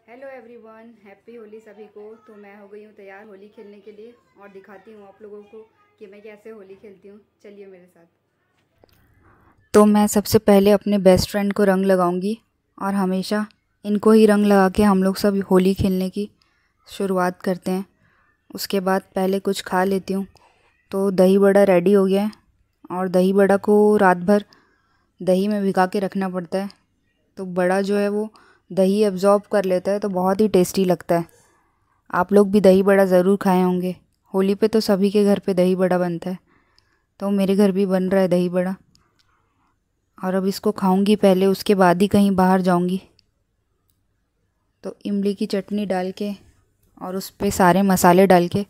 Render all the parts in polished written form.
Hello everyone, happy Holi सभी को। तो मैं हो गई हूँ तैयार होली खेलने के लिए और दिखाती हूँ आप लोगों को कि मैं कैसे होली खेलती हूँ। चलिए मेरे साथ। तो मैं सबसे पहले अपने बेस्ट फ्रेंड को रंग लगाऊंगी और हमेशा इनको ही रंग लगा के हम लोग सब होली खेलने की शुरुआत करते हैं। उसके बाद पहले कुछ खा लेती हूँ। तो दही बड़ा रेडी हो गया है और दही बड़ा को रात भर दही में भिगा के रखना पड़ता है। तो बड़ा जो है वो दही एब्जॉर्ब कर लेता है, तो बहुत ही टेस्टी लगता है। आप लोग भी दही बड़ा ज़रूर खाए होंगे। होली पे तो सभी के घर पे दही बड़ा बनता है, तो मेरे घर भी बन रहा है दही बड़ा। और अब इसको खाऊंगी पहले, उसके बाद ही कहीं बाहर जाऊंगी। तो इमली की चटनी डाल के और उस पे सारे मसाले डाल के,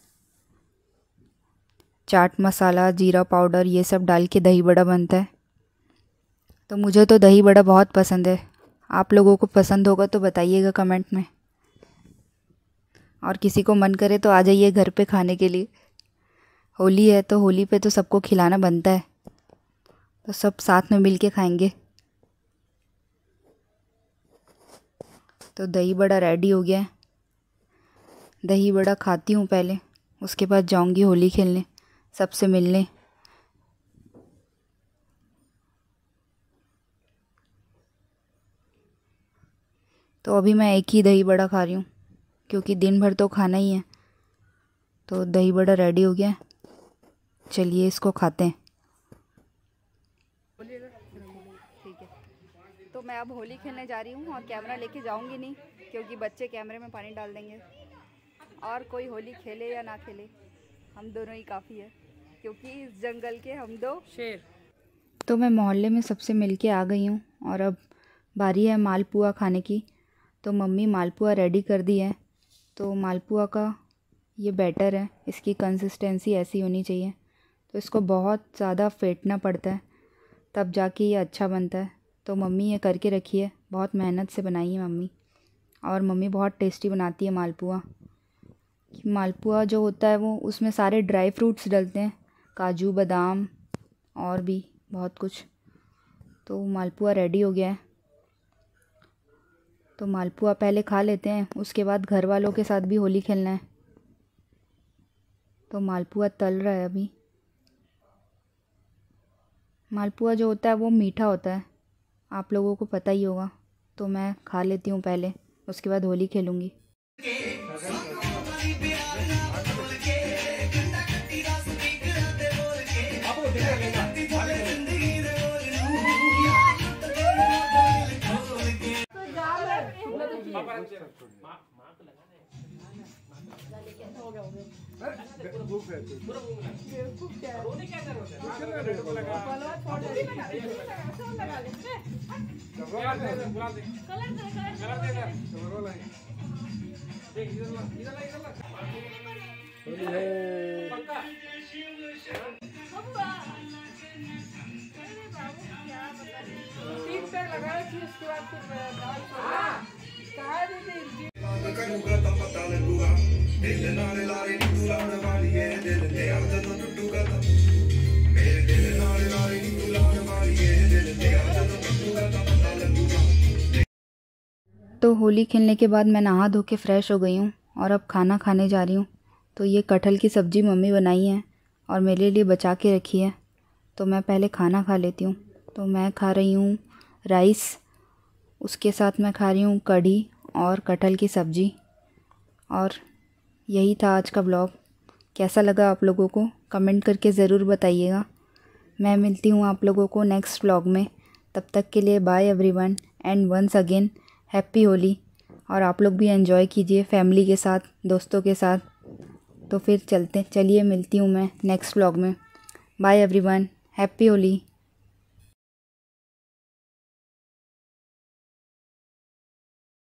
चाट मसाला, जीरा पाउडर, ये सब डाल के दही बड़ा बनता है। तो मुझे तो दही बड़ा बहुत पसंद है। आप लोगों को पसंद होगा तो बताइएगा कमेंट में। और किसी को मन करे तो आ जाइए घर पे खाने के लिए। होली है तो होली पे तो सबको खिलाना बनता है, तो सब साथ में मिल के खाएंगे। तो दही बड़ा रेडी हो गया है। दही बड़ा खाती हूँ पहले, उसके बाद जाऊंगी होली खेलने, सबसे मिलने। तो अभी मैं एक ही दही बड़ा खा रही हूँ क्योंकि दिन भर तो खाना ही है। तो दही बड़ा रेडी हो गया है, चलिए इसको खाते हैं। ठीक है, तो मैं अब होली खेलने जा रही हूँ और कैमरा लेके जाऊँगी नहीं, क्योंकि बच्चे कैमरे में पानी डाल देंगे। और कोई होली खेले या ना खेले, हम दोनों ही काफ़ी है, क्योंकि इस जंगल के हम दो शेर। तो मैं मोहल्ले में सबसे मिल के आ गई हूँ और अब बारी है मालपुआ खाने की। तो मम्मी मालपुआ रेडी कर दी है। तो मालपुआ का ये बैटर है, इसकी कंसिस्टेंसी ऐसी होनी चाहिए। तो इसको बहुत ज़्यादा फेंटना पड़ता है, तब जाके ये अच्छा बनता है। तो मम्मी ये करके रखी है, बहुत मेहनत से बनाई है मम्मी। और मम्मी बहुत टेस्टी बनाती है मालपुआ। मालपुआ जो होता है वो, उसमें सारे ड्राई फ्रूट्स डलते हैं, काजू, बादाम और भी बहुत कुछ। तो मालपुआ रेडी हो गया है। तो मालपुआ पहले खा लेते हैं, उसके बाद घर वालों के साथ भी होली खेलना है। तो मालपुआ तल रहा है अभी। मालपुआ जो होता है वो मीठा होता है, आप लोगों को पता ही होगा। तो मैं खा लेती हूँ पहले, उसके बाद होली खेलूँगी। तो होली खेलने के बाद मैं नहा धो के फ़्रेश हो गई हूँ और अब खाना खाने जा रही हूँ। तो ये कटहल की सब्ज़ी मम्मी बनाई है और मेरे लिए बचा के रखी है। तो मैं पहले खाना खा लेती हूँ। तो मैं खा रही हूँ राइस, उसके साथ मैं खा रही हूँ कढ़ी और कटहल की सब्ज़ी। और यही था आज का व्लॉग। कैसा लगा आप लोगों को कमेंट करके ज़रूर बताइएगा। मैं मिलती हूँ आप लोगों को नेक्स्ट व्लॉग में। तब तक के लिए bye everyone and once again happy Holi. और आप लोग भी एंजॉय कीजिए फैमिली के साथ, दोस्तों के साथ। तो फिर चलिए मिलती हूँ मैं नेक्स्ट व्लॉग में। Bye everyone, happy Holi.